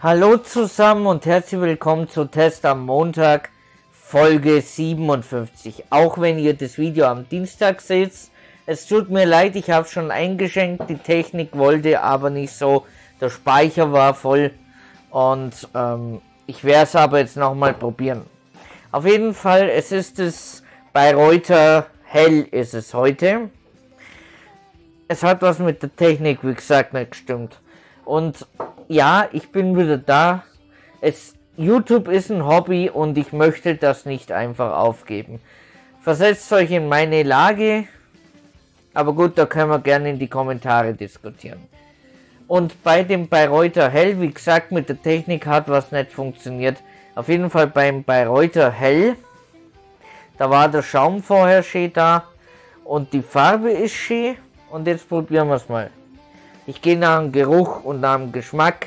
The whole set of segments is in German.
Hallo zusammen und herzlich willkommen zu Test am Montag, Folge 57. Auch wenn ihr das Video am Dienstag seht, es tut mir leid, ich habe schon eingeschenkt, die Technik wollte aber nicht so, der Speicher war voll und ich werde es aber jetzt nochmal probieren. Auf jeden Fall, es ist das Bayreuther Hell ist es heute. Es hat was mit der Technik, wie gesagt, nicht gestimmt. Und ja, ich bin wieder da. YouTube ist ein Hobby und ich möchte das nicht einfach aufgeben. Versetzt euch in meine Lage. Aber gut, da können wir gerne in die Kommentare diskutieren. Und bei dem Bayreuther Hell, wie gesagt, mit der Technik hat was nicht funktioniert. Auf jeden Fall beim Bayreuther Hell, da war der Schaum vorher schön da und die Farbe ist schön. Und jetzt probieren wir es mal. Ich gehe nach dem Geruch und nach dem Geschmack.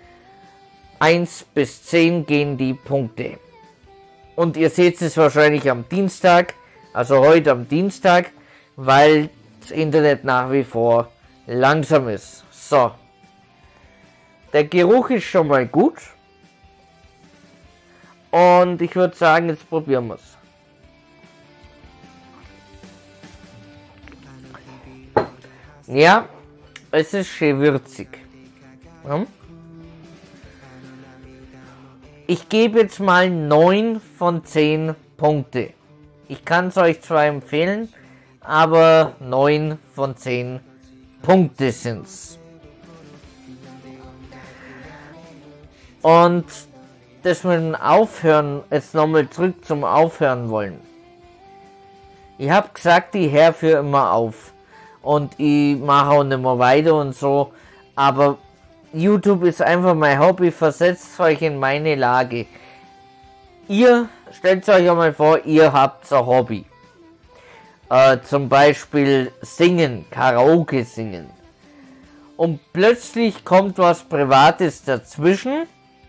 1 bis 10 gehen die Punkte. Und ihr seht es wahrscheinlich am Dienstag, also heute am Dienstag, weil das Internet nach wie vor langsam ist. So. Der Geruch ist schon mal gut. Und ich würde sagen, jetzt probieren wir es. Ja, es ist schön würzig. Ich gebe jetzt mal 9 von 10 Punkte. Ich kann es euch zwar empfehlen, aber 9 von 10 Punkte sind's. Und das mit dem Aufhören, jetzt nochmal zurück zum Aufhören wollen. Ich habe gesagt, ich höre für immer auf. Und ich mache auch nicht mehr weiter und so. Aber YouTube ist einfach mein Hobby. Versetzt euch in meine Lage. Ihr, stellt euch einmal vor, ihr habt ein Hobby. Zum Beispiel singen, Karaoke singen. Und plötzlich kommt was Privates dazwischen.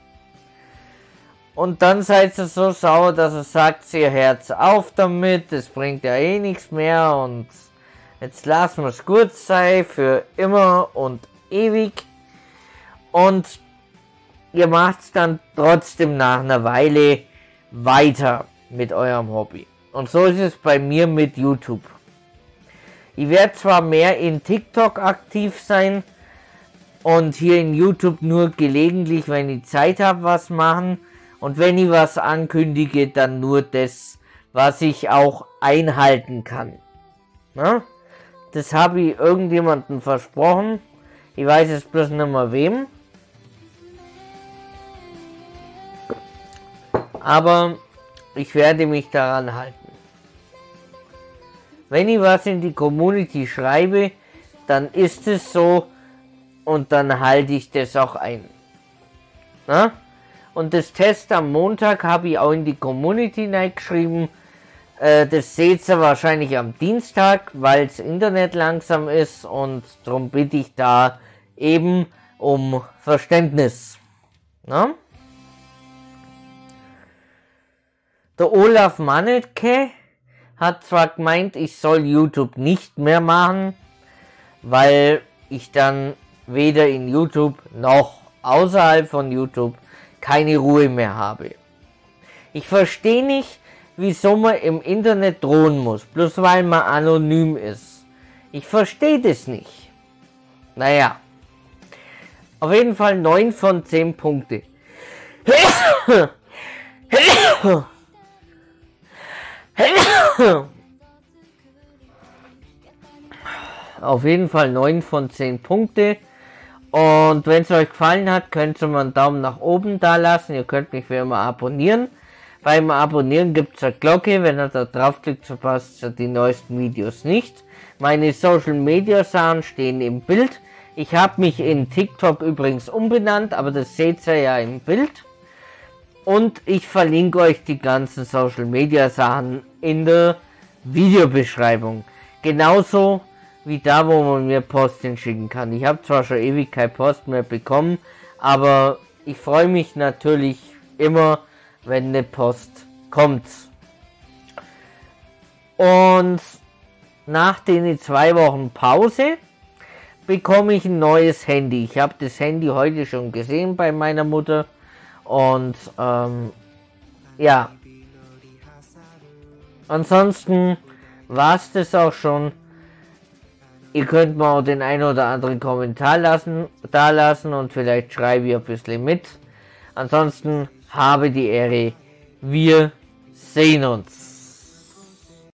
Und dann seid ihr so sauer, dass ihr sagt, ihr hört auf damit. Das bringt ja eh nichts mehr und jetzt lassen wir es gut sein, für immer und ewig. Und ihr macht es dann trotzdem nach einer Weile weiter mit eurem Hobby. Und so ist es bei mir mit YouTube. Ich werde zwar mehr in TikTok aktiv sein und hier in YouTube nur gelegentlich, wenn ich Zeit habe, was machen. Und wenn ich was ankündige, dann nur das, was ich auch einhalten kann. Na? Das habe ich irgendjemandem versprochen. Ich weiß jetzt bloß nicht mehr wem. Aber ich werde mich daran halten. Wenn ich was in die Community schreibe, dann ist es so und dann halte ich das auch ein. Na? Und das Test am Montag habe ich auch in die Community geschrieben. Das seht ihr wahrscheinlich am Dienstag, weil das Internet langsam ist und darum bitte ich da eben um Verständnis. Na? Der Olaf Manneke hat zwar gemeint, ich soll YouTube nicht mehr machen, weil ich dann weder in YouTube noch außerhalb von YouTube keine Ruhe mehr habe. Ich verstehe nicht, wieso man im Internet drohen muss, bloß weil man anonym ist. Ich verstehe das nicht. Naja, auf jeden Fall 9 von 10 Punkte. Auf jeden Fall 9 von 10 Punkte. Und wenn es euch gefallen hat, könnt ihr mal einen Daumen nach oben da lassen. Ihr könnt mich wie immer abonnieren. Beim Abonnieren gibt es eine Glocke. Wenn ihr da draufklickt, verpasst ihr die neuesten Videos nicht. Meine Social Media Sachen stehen im Bild. Ich habe mich in TikTok übrigens umbenannt, aber das seht ihr ja im Bild. Und ich verlinke euch die ganzen Social Media Sachen in der Videobeschreibung. Genauso wie da, wo man mir Post hinschicken kann. Ich habe zwar schon ewig keine Post mehr bekommen, aber ich freue mich natürlich immer, wenn eine Post kommt. Und nach den 2 Wochen Pause bekomme ich ein neues Handy. Ich habe das Handy heute schon gesehen bei meiner Mutter und ja, ansonsten war es das auch schon. Ihr könnt mal auch den einen oder anderen Kommentar da lassen und vielleicht schreibe ich ein bisschen mit. Ansonsten habe die Ehre. Wir sehen uns.